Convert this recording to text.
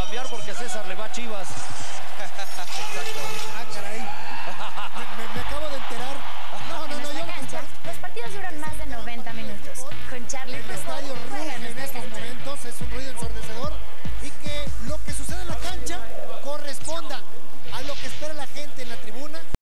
cambiar porque César le va a Chivas. Exacto. Ah, caray. Me acabo de enterar. No, En nuestra cancha, los partidos duran más de 90 minutos. Con Charlie El Fútbol, estadio juega ruge en nuestra estos cancha. momentos, es un ruido ensordecedor y que lo que sucede en la cancha corresponda a lo que espera la gente en la tribuna.